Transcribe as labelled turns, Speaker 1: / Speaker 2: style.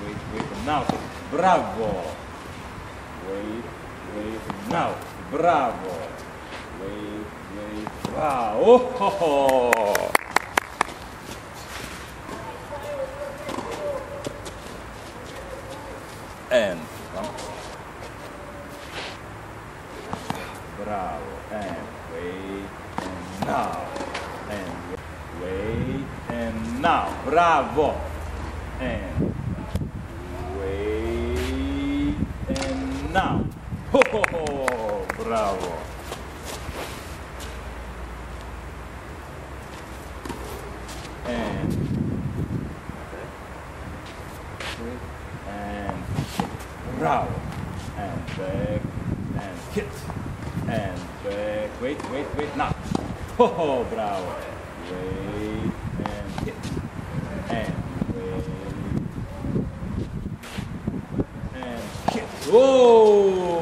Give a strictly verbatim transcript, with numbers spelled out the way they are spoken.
Speaker 1: wait, wait, now. Bravo. Wait, wait, now. Bravo. Wait, wait, wow. Oh, ho, ho. And come. Bravo. And wait, and now. And wait, and now. Bravo. And wait, and now. Ho, ho, ho. Bravo. And and bravo. And back and hit. And back. Wait, wait, wait. Now. Ho, ho. Bravo. Wait and hit. And wait and hit. Whoa!